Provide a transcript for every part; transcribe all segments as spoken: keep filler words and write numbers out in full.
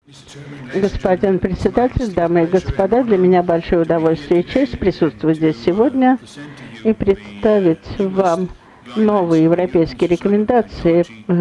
Господин председатель, дамы и господа, для меня большое удовольствие и честь присутствовать здесь сегодня и представить вам новые европейские рекомендации,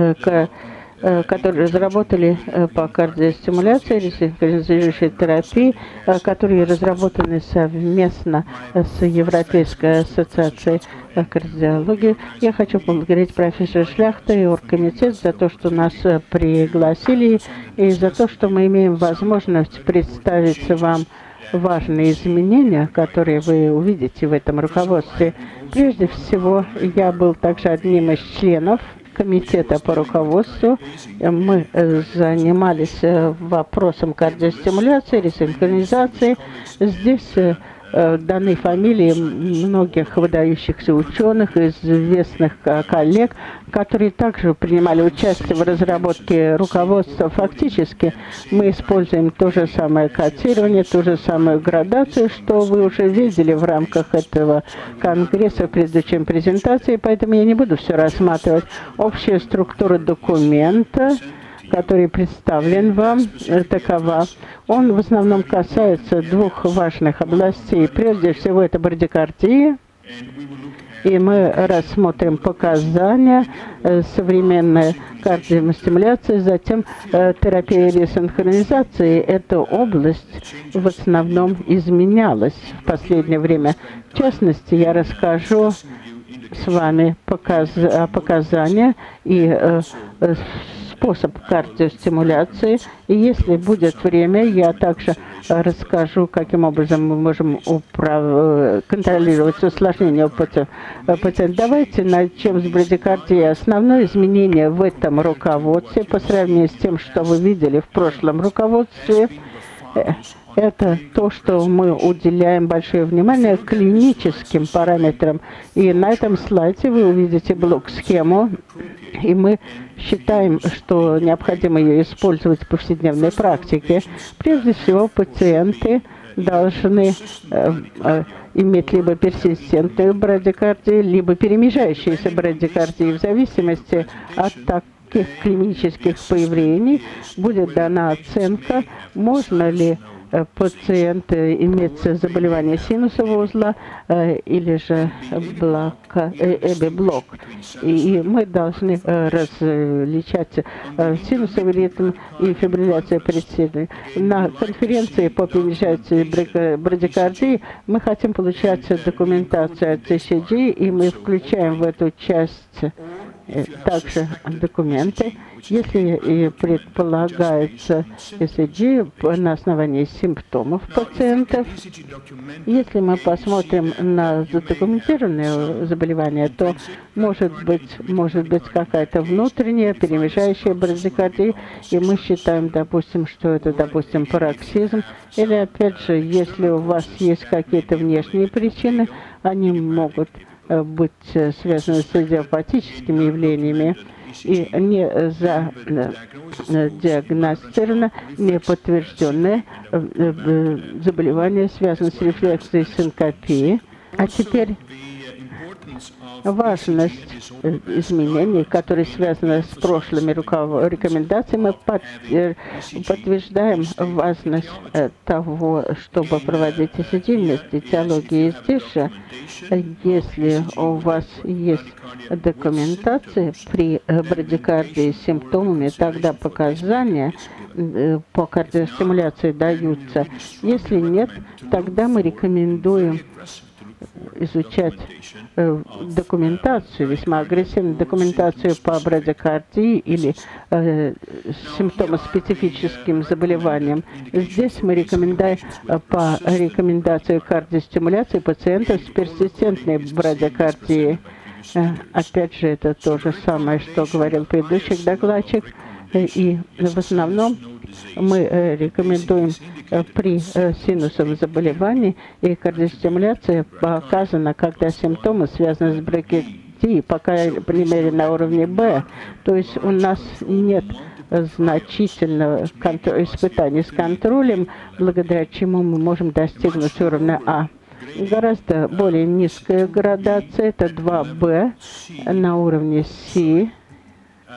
которые разработали по кардиостимуляции, ресинхронизирующей терапии, которые разработаны совместно с Европейской ассоциацией кардиологии. Я хочу поблагодарить профессора Шляхта и оргкомитет за то, что нас пригласили, и за то, что мы имеем возможность представить вам важные изменения, которые вы увидите в этом руководстве. Прежде всего, я был также одним из членов комитета по руководству. Мы занимались вопросом кардиостимуляции, ресинхронизации. Здесь даны фамилии многих выдающихся ученых, известных коллег, которые также принимали участие в разработке руководства. Фактически мы используем то же самое кодирование, ту же самую градацию, что вы уже видели в рамках этого конгресса в предыдущей презентации, поэтому я не буду все рассматривать. Общая структура документа, который представлен вам, такова. Он в основном касается двух важных областей. Прежде всего, это брадикардия. И мы рассмотрим показания современной кардиостимуляции, затем терапия ресинхронизации. Эта область в основном изменялась в последнее время. В частности, я расскажу с вами показ... показания и э, способ кардиостимуляции. И если будет время, я также расскажу, каким образом мы можем управ... контролировать усложнение у пациента. Давайте начнем с брадикардии. Основное изменение в этом руководстве по сравнению с тем, что вы видели в прошлом руководстве, это то, что мы уделяем большое внимание клиническим параметрам. И на этом слайде вы увидите блок-схему, и мы считаем, что необходимо ее использовать в повседневной практике. Прежде всего, пациенты должны э, э, иметь либо персистентную брадикардию, либо перемежающуюся брадикардию. В зависимости от таких клинических появлений будет дана оценка, можно ли пациент имеет заболевание синусового узла э, или же блока, э, эби-блок. И, и мы должны э, различать э, синусовый ритм и фибрилляцию предсердия. На конференции по перемежающей брадикардии мы хотим получать документацию от ти си джи, и мы включаем в эту часть э, также документы. Если предполагается и си джи на основании симптомов пациентов, если мы посмотрим на задокументированные заболевания, то может быть, может быть какая-то внутренняя перемежающая брадикардия, и мы считаем, допустим, что это, допустим, пароксизм, или, опять же, если у вас есть какие-то внешние причины, они могут быть связаны с идиопатическими явлениями, и не диагностировано, не подтвержденное заболевание, связано с рефлексией синкопии. А теперь важность изменений, которые связаны с прошлыми рекомендациями, мы подтверждаем важность того, чтобы проводить и си джи вместе теологии. И здесь же, если у вас есть документация при брадикардии с симптомами, тогда показания по кардиостимуляции даются. Если нет, тогда мы рекомендуем изучать э, документацию, весьма агрессивную документацию по брадикардии или э, симптомоспецифическим заболеваниям. Здесь мы рекомендуем э, по рекомендации кардиостимуляции пациентов с персистентной брадикардией. Э, опять же, это то же самое, что говорил предыдущий докладчик. Э, и в основном мы э, рекомендуем э, при э, синусовом заболевании, и кардиостимуляция показана, когда симптомы связаны с брадикардией, пока, по крайней мере, на уровне Б. То есть у нас нет значительного испытания с контролем, благодаря чему мы можем достигнуть уровня А. Гораздо более низкая градация, это два Б на уровне С.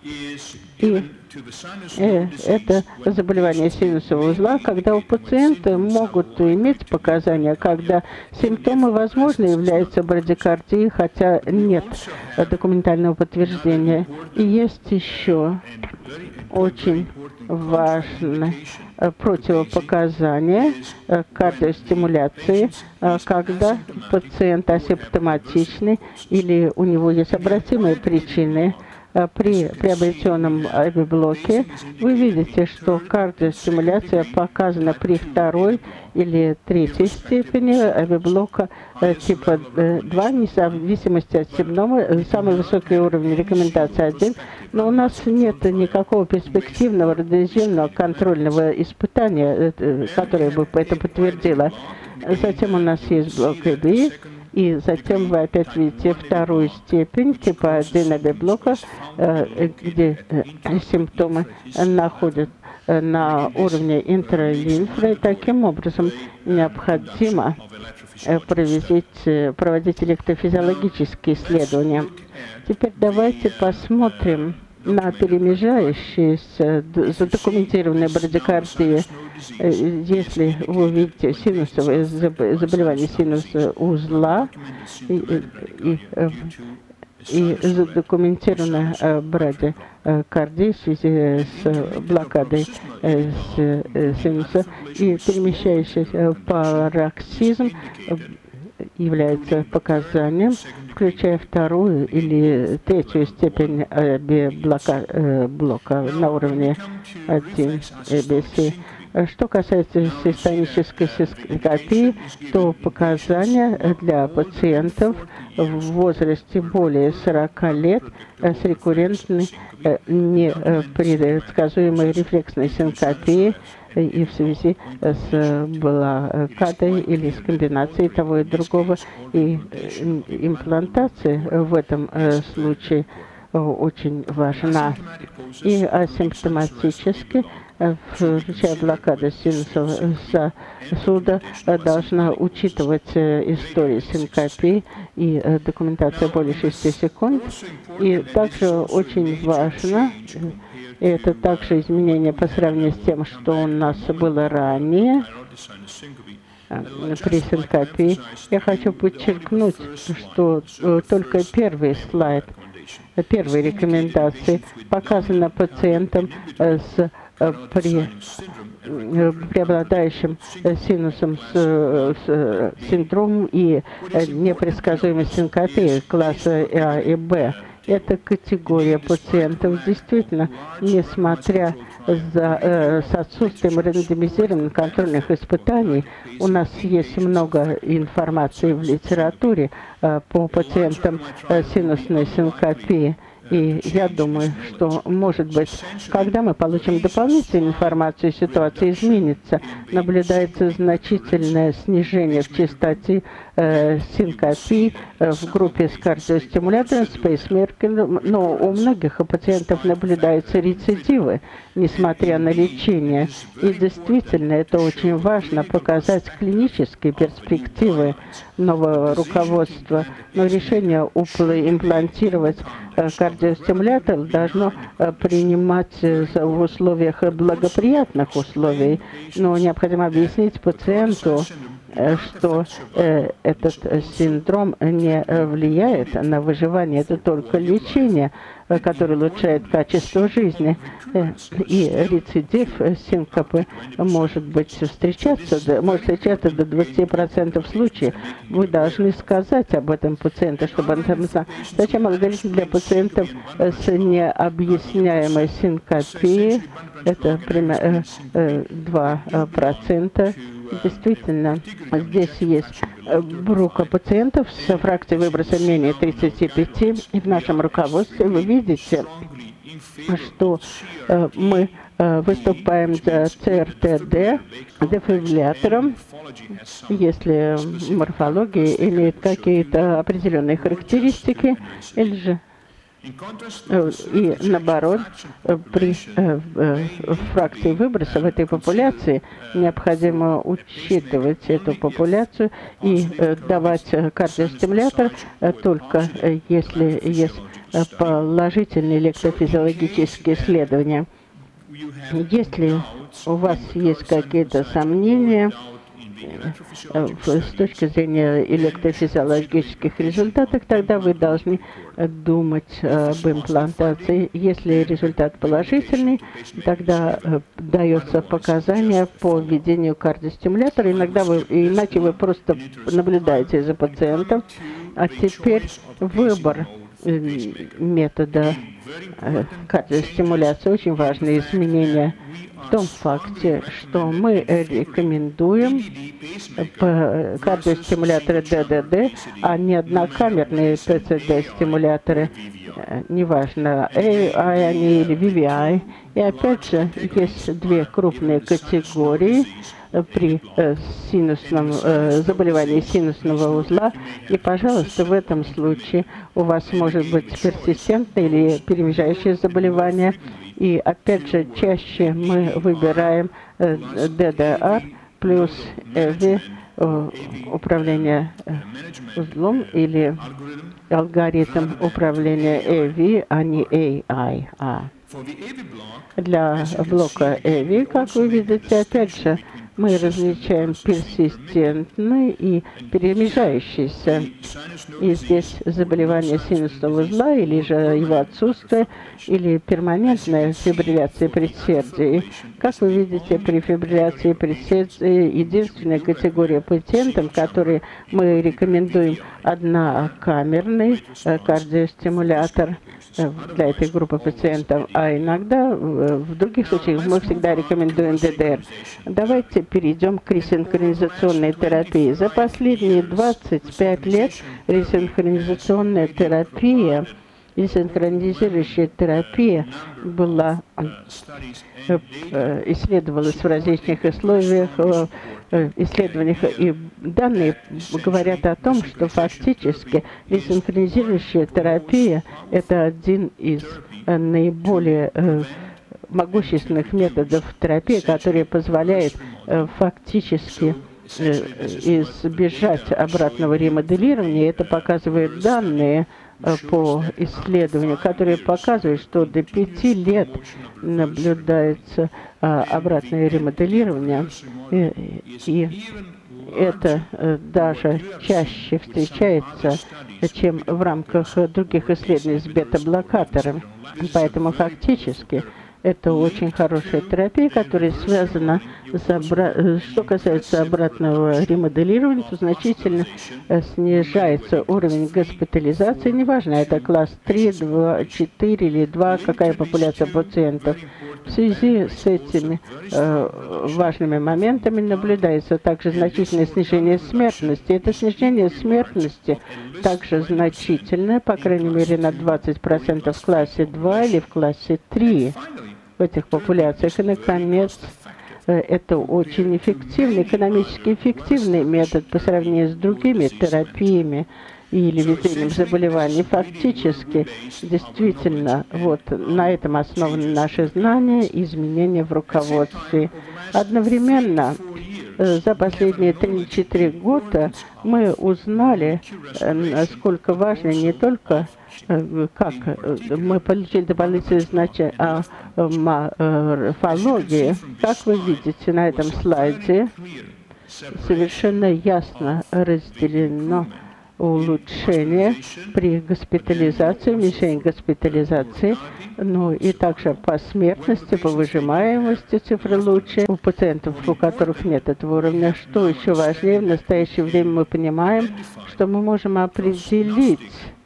И э, это заболевание синусового узла, когда у пациента могут иметь показания, когда симптомы, возможно, являются брадикардией, хотя нет документального подтверждения. И есть еще очень важное противопоказание кардиостимуляции, когда пациент асимптоматичный или у него есть обратимые причины. При приобретенном авиаблоке вы видите, что кардиостимуляция показана при второй или третьей степени авиаблока типа два, вне зависимости от симптома, самый высокий уровень рекомендации один, но у нас нет никакого перспективного радиоизменного контрольного испытания, которое бы это подтвердило. Затем у нас есть блок и би. И затем вы опять видите вторую степень, типа один авиаблока, где симптомы находят на уровне интралимфы. Таким образом, необходимо проводить, проводить электрофизиологические исследования. Теперь давайте посмотрим на перемежающиеся задокументированные брадикардии. Если вы видите синусовое заболевание синуса узла и, и, и задокументированная брадикардия в связи с блокадой синуса и перемещающийся пароксизм является показанием, включая вторую или третью степень блока, блока на уровне один би си. Что касается системической синкопии, то показания для пациентов в возрасте более сорока лет с рекуррентной непредсказуемой рефлексной синкопией и в связи с блокадой или с комбинацией того и другого. И имплантация в этом случае очень важна. И асимптоматически, включая блокаду синусового сосуда, должна учитывать история синкопии и документация более шести секунд. И также очень важно, это также изменение по сравнению с тем, что у нас было ранее при синкопии. Я хочу подчеркнуть, что только первый слайд, первые рекомендации показаны пациентам с при преобладающим синусом с, с синдромом и непредсказуемой синкопией класса А и Б. Эта категория пациентов действительно, несмотря за, э, с отсутствием рандомизированных контрольных испытаний, у нас есть много информации в литературе э, по пациентам э, синусной синкопии. И я думаю, что, может быть, когда мы получим дополнительную информацию, ситуация изменится. Наблюдается значительное снижение в частоте э, синкопии э, в группе с кардиостимулятором, с пейсмейкером, но у многих пациентов наблюдаются рецидивы, несмотря на лечение. И действительно, это очень важно, показать клинические перспективы нового руководства. Но решение имплантировать кардиостимулятор должно принимать в условиях благоприятных условий. Но необходимо объяснить пациенту, что э, этот синдром не влияет на выживание, это только лечение, э, которое улучшает качество жизни. Э, и рецидив синкопы может быть встречаться, может встречаться до двадцати процентов случаев. Вы должны сказать об этом пациенту, чтобы он там знал. Зачем алгоритм для пациентов с необъясняемой синкопией? Это примерно э, два процента. Действительно, здесь есть группа пациентов с фракцией выброса менее тридцати пяти. И в нашем руководстве вы видите, что э, мы э, выступаем за ЦРТД дефибриллятором, если морфология имеет какие-то определенные характеристики, или же и наоборот, при э, фракции выброса в этой популяции необходимо учитывать эту популяцию и э, давать кардиостимулятор э, только э, если есть положительные электрофизиологические исследования. Если у вас есть какие-то сомнения с точки зрения электрофизиологических результатов, тогда вы должны думать об имплантации. Если результат положительный, тогда дается показания по введению кардиостимулятора. Иногда вы, иначе вы просто наблюдаете за пациентом. А теперь выбор метода кардиостимуляции. Очень важные изменения в том факте, что мы рекомендуем кардиостимуляторы дэ дэ дэ, а не однокамерные пэ цэ дэ-стимуляторы, неважно, эй ай они или ви ви ай. И опять же, есть две крупные категории при э, синусном, э, заболевании синусного узла. И, пожалуйста, в этом случае у вас может быть персистентное или переезжающее заболевание. И, опять же, чаще мы выбираем э, дэ дэ ар плюс э ви, э, управление э, узлом, или алгоритм управления э ви, а не эй ай. А. Для блока э ви, как вы видите, опять же, мы различаем персистентный и перемежающийся. И здесь заболевание синусного узла, или же его отсутствие, или перманентная фибрилляция предсердия. И, как вы видите, при фибрилляции предсердия единственная категория пациентов, которые мы рекомендуем однокамерный кардиостимулятор для этой группы пациентов, а иногда в других случаях мы всегда рекомендуем дэ дэ эр. Давайте перейдем к ресинхронизационной терапии. За последние двадцать пять лет ресинхронизационная терапия, ресинхронизирующая терапия была исследовалась в различных условиях, исследованиях, и данные говорят о том, что фактически ресинхронизирующая терапия – это один из наиболее могущественных методов терапии, который позволяет фактически избежать обратного ремоделирования. Это показывают данные по исследованию, которые показывают, что до пяти лет наблюдается а, обратное ремоделирование, и, и это а, даже чаще встречается, чем в рамках других исследований с бета-блокатором. Поэтому фактически это очень хорошая терапия, которая связана с обра... Что касается обратного ремоделирования, то значительно снижается уровень госпитализации. Неважно, это класс три, два, четыре или два, какая популяция пациентов. В связи с этими э, важными моментами наблюдается также значительное снижение смертности. Это снижение смертности также значительное, по крайней мере, на двадцать процентов в классе два или в классе три. В этих популяциях. И, наконец, это очень эффективный, экономически эффективный метод по сравнению с другими терапиями или лечением заболеваний. Фактически, действительно, вот на этом основаны наши знания и изменения в руководстве. Одновременно, за последние три-четыре года мы узнали, насколько важно не только как мы получили дополнительные знания о морфологии. Как вы видите на этом слайде, совершенно ясно разделено улучшение при госпитализации, уменьшении госпитализации, ну и также по смертности, по выжимаемости цифры лучше у пациентов, у которых нет этого уровня. Что еще важнее, в настоящее время мы понимаем, что мы можем определить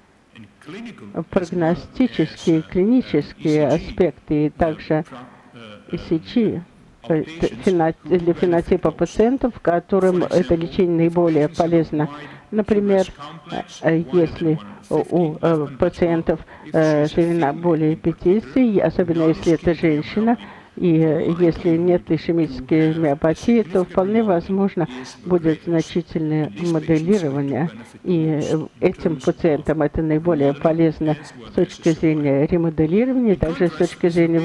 прогностические, клинические аспекты, и также и си джи для фенотипа пациентов, которым это лечение наиболее полезно. Например, если у пациентов ширина более пятидесяти, особенно если это женщина, И если нет ишемической миопатии, то вполне возможно будет значительное моделирование. И этим пациентам это наиболее полезно с точки зрения ремоделирования, также с точки зрения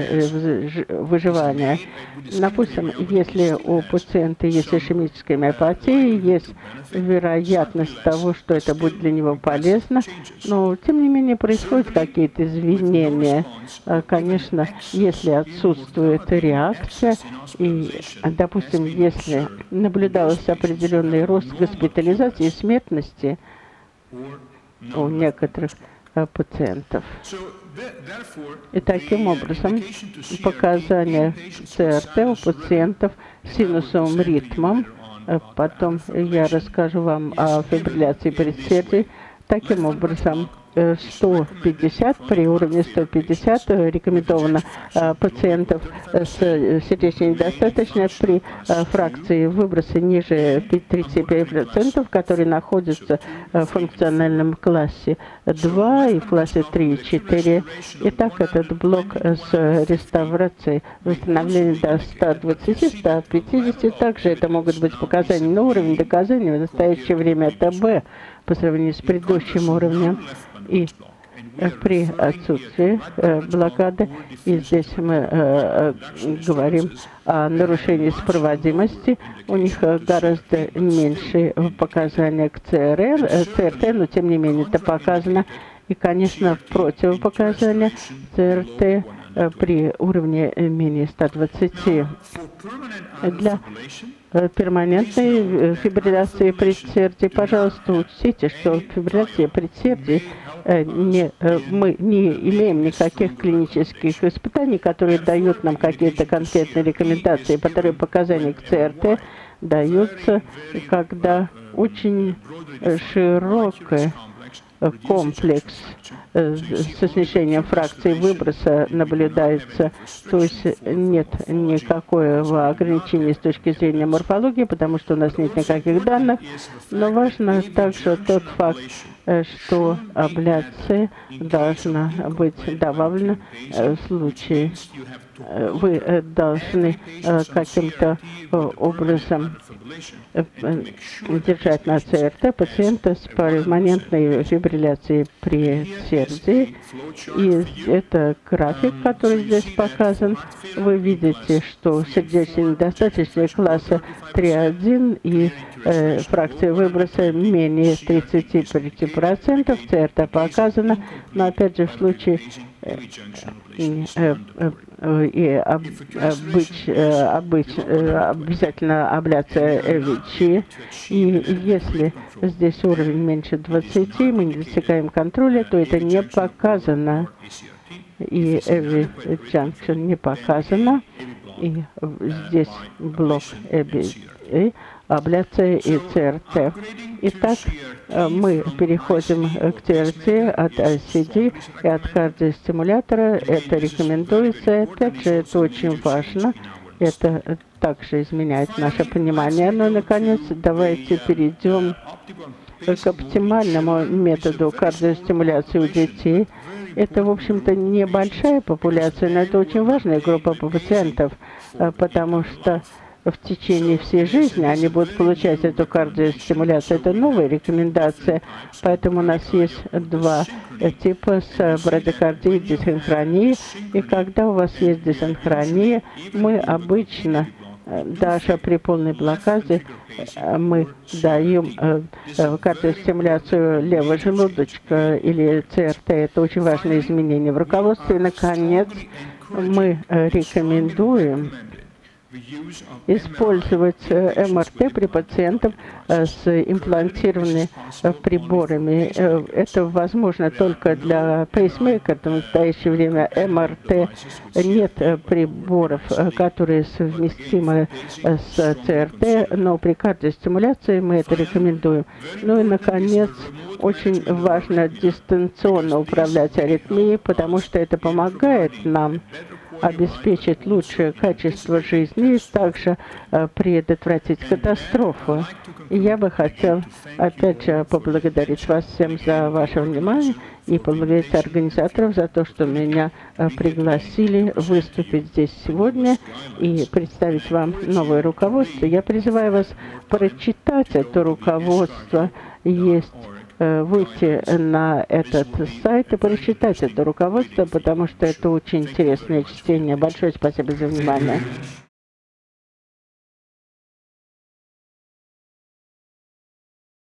выживания. Допустим, если у пациента есть ишемическая миопатия, есть вероятность того, что это будет для него полезно, но тем не менее происходят какие-то изменения. Конечно, если отсутствует реакция, и, допустим, если наблюдался определенный рост госпитализации и смертности у некоторых пациентов. И таким образом показания ЦРТ у пациентов с синусовым ритмом, потом я расскажу вам о фибрилляции предсердий, таким образом сто пятьдесят, при уровне сто пятьдесят рекомендовано а, пациентов с сердечной недостаточностью при а, фракции выброса ниже тридцати пяти процентов, которые находятся в функциональном классе два и в классе три и четыре. Итак, этот блок с реставрацией, восстановлением до ста двадцати — ста пятидесяти, также это могут быть показания, но уровень доказания в настоящее время это Б по сравнению с предыдущим уровнем. И при отсутствии э, блокады, и здесь мы э, говорим о нарушении сопроводимости, у них гораздо меньше показания к ЦРР, э, ЦРТ, но тем не менее это показано. И, конечно, противопоказания ЦРТ э, при уровне менее ста двадцати. Для э, перманентной фибрилляции предсердий, пожалуйста, учтите, что фибрилляция предсердий Не, мы не имеем никаких клинических испытаний, которые дают нам какие-то конкретные рекомендации. Вторые показания к ЦРТ даются, когда очень широкий комплекс со снижением фракции выброса наблюдается, то есть нет никакого ограничения с точки зрения морфологии, потому что у нас нет никаких данных, но важно также тот факт, что абляция должна быть добавлена в случае, вы должны каким-то образом держать на ЦРТ пациента с перманентной фибрилляцией предсердий. И это график, который здесь показан. Вы видите, что сердечная недостаточность класса три один и э, фракция выброса менее тридцати пяти процентов. ЦРТ показано, но опять же в случае э, э, э, и об, обыч, э, обыч, э, обязательно абляция ЭВИЧи. И если здесь уровень меньше двадцати, мы не достигаем контроля, то это не показано. И эви junction не показано. И здесь блок ЭБИ, абляция и ЦРТ. Итак, мы переходим к ЦРТ от ай си ди и от кардиостимулятора. Это рекомендуется. Опять же, это очень важно. Это также изменяет наше понимание. Но, наконец, давайте перейдем к оптимальному методу кардиостимуляции у детей. Это, в общем-то, небольшая популяция, но это очень важная группа пациентов, потому что в течение всей жизни они будут получать эту кардиостимуляцию. Это новая рекомендация, поэтому у нас есть два типа с брадикардией и дисинхронией. И когда у вас есть дисинхрония, мы обычно даже при полной блокаде мы даем кардиостимуляцию левого желудочка или ЦРТ. Это очень важное изменение в руководстве. И, наконец, мы рекомендуем использовать МРТ при пациентах с имплантированными приборами. Это возможно только для пейсмейкера. В настоящее время МРТ нет приборов, которые совместимы с ЦРТ, но при кардиостимуляции мы это рекомендуем. Ну и, наконец, очень важно дистанционно управлять аритмией, потому что это помогает нам обеспечить лучшее качество жизни и также предотвратить катастрофу. И я бы хотел, опять же, поблагодарить вас всем за ваше внимание и поблагодарить организаторов за то, что меня пригласили выступить здесь сегодня и представить вам новое руководство. Я призываю вас прочитать это руководство. Есть выйти на этот сайт и прочитать это руководство, потому что это очень интересное чтение. Большое спасибо за внимание.